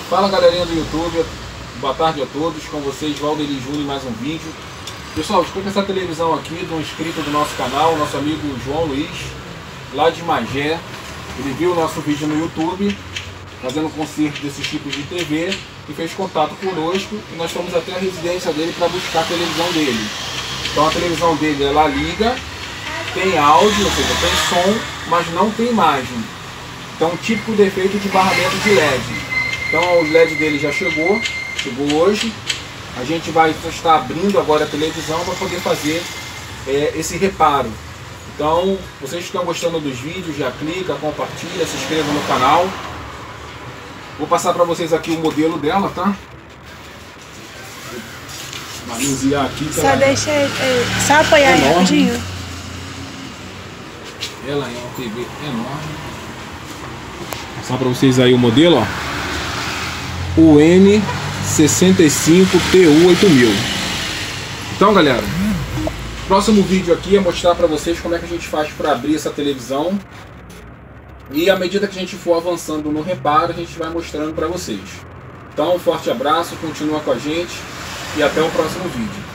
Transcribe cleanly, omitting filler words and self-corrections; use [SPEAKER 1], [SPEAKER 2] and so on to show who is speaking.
[SPEAKER 1] Fala galerinha do YouTube, boa tarde a todos, com vocês Valdeli Júnior em mais um vídeo. Pessoal, estou com essa televisão aqui de um inscrito do nosso canal, nosso amigo João Luiz, lá de Magé. Ele viu o nosso vídeo no YouTube, fazendo conserto desses tipos de TV, e fez contato conosco, e nós fomos até a residência dele para buscar a televisão dele. Então a televisão dele, ela liga, tem áudio, ou seja, tem som, mas não tem imagem. Então, típico defeito de barramento de LED. Então o LED dele já chegou hoje. A gente vai estar abrindo agora a televisão para poder fazer esse reparo. Então, vocês que estão gostando dos vídeos, já clica, compartilha, se inscreva no canal. Vou passar para vocês aqui o modelo dela, tá? Manusear aqui.
[SPEAKER 2] Só deixa só apoiar aí rapidinho.
[SPEAKER 1] Ela é uma TV enorme. Vou passar para vocês aí o modelo, ó. O N65TU8000. Então, galera, próximo vídeo aqui é mostrar para vocês como é que a gente faz para abrir essa televisão. E à medida que a gente for avançando no reparo, a gente vai mostrando para vocês. Então, um forte abraço, continua com a gente e até o próximo vídeo.